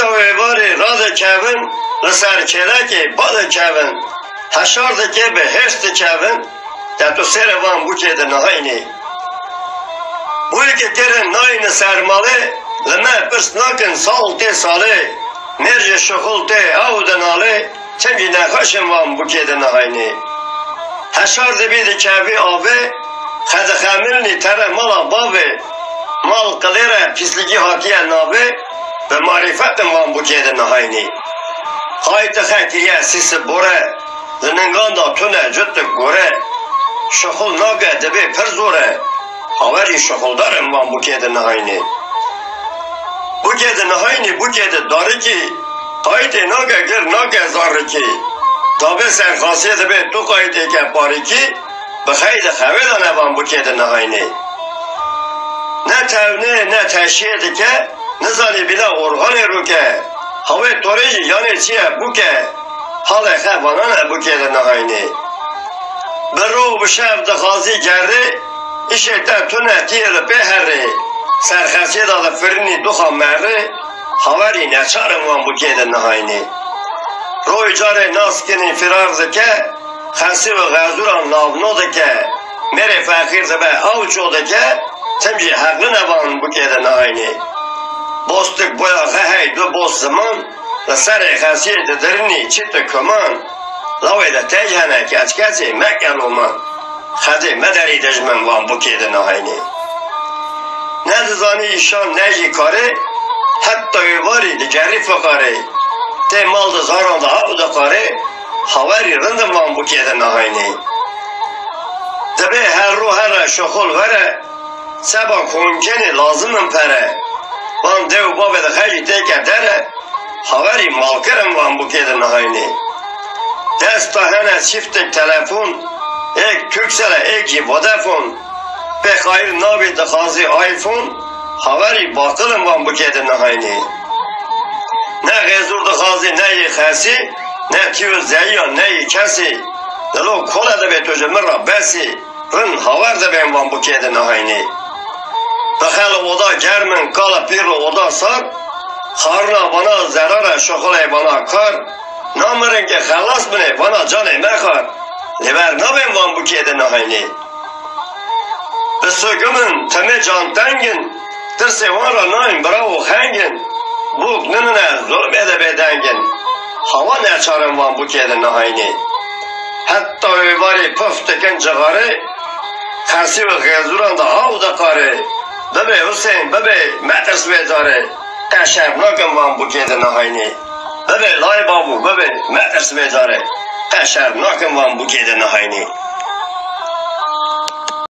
حتی ویواری راد کهون لسر کلکی باد کهون هشارد که به هشت کهون در تو سر وان بوکه ده نهاینی بوی که کرن ناین سرماله لما پس ناکن سال تی ساله مرج شخول تی او دناله چنگی نخاشم وان بوکه ده نهاینی هشارد بید کهوی آوه خد خمیلنی تره مالا باوه مال قلیره پیسلگی حاکیه ناوه به معرفت وان بوکه ده نهاینی خواهیت خیلیه سیس بوره زننگان دا تونه جد گوره شخول ناگه دبه پر زوره هاوری شخول دارم وان بوکه ده نهاینی بوکه ده نهاینی بوکه ده داره کی خواهیت ناگه گر ناگه زاره کی تابه سر خاصیت به تو خواهیت که پاری کی بخیر خواه دانه وان بوکه ده نهاینی نه تونه نه تشیه که نزانی بلا ارغانی رو که هوای توریجی یعنی چیه بوکه حال خوانانه بوکه ده نهاینی برو بشم دخازی گره ایشه تا تونه تیر بهره سرخصیه داده فرنی دخوا مره هاوری نچارم وان بوکه ده نهاینی روی جاره ناس کنی فرار دکه خاصی و غزوران ناونو دکه مره فقیر دبه اوچو دکه تمجی حقل نوان بوکه ده نهاینی بوستک بویا خواهی دو بوست زمان لسر خاصیه ده درنی چیت کمان لاوی ده تیجهنه که از کسی مکلو من خده مدری دجمن وان بوکه ده نهاینی ندزانی ایشان نجی کاره حتی ایواری ده گری فقاره ته مال ده زاران ده او ده کاره هاوری رندم وان بوکه ده نهاینی دبه هر رو هر شخول وره سبا کنکنی لازمم پره وان دیو بابه ده خیلی تیکه دره هاوری مالکرم وان بوکه ده نهاینی دستا هنه چیفتک تلفون ایک ترکسل ایکی ودفون به خیر نابی دخازی آیفون هاوری باطلم وان بوکه ده نهاینی نه غزور دخازی نه یه خاصی نه تیو زیان نه یه کسی دلو کوله ده به توجمه را بسی رن هاور ده بین وان بوکه ده نهاینی بخل اودا گرمن کالا پیر اودا سار خارنا بنا زرار شخوله بنا کار نامرن که خلاص بنه بنا جانه مخار لبر نبین وان بوکه ده نهاینی بسوگمن تمه جان تنگن ترسی وان را ناین براو خنگن بوک ننه ظلم اده بدنگن هوا نچارم وان بوکه ده نهاینی حتی ویواری پف تکن جغاره خرسی و غیزوران ده آو ده کاره ببه حسین ببه مدرس بیداره قشب ناکم وان بوکه ده نهاینی ببه لای بابو ببه مدرس بیداره قشب ناکم وان بوکه ده نهاینی